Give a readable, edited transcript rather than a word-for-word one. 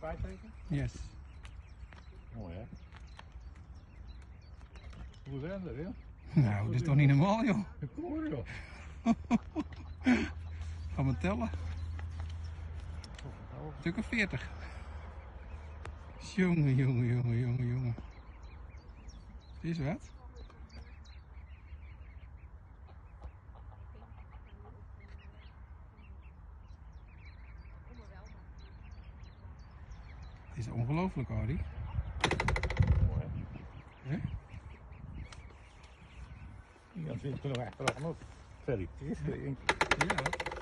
Vrijteken? Yes. Mooi hè? Hoe zijn er, ja? Nou, dat is toch niet normaal, joh. Kom hoor, joh. Gaan we tellen. Stuk of 40. Jongen, jongen, jongen, jongen, jongen. Het is wat. Het is ongelooflijk, Arie. Mooi hè? Hè? Die gaan ze nog achteraf nog. Ferry, eerst één. Ja.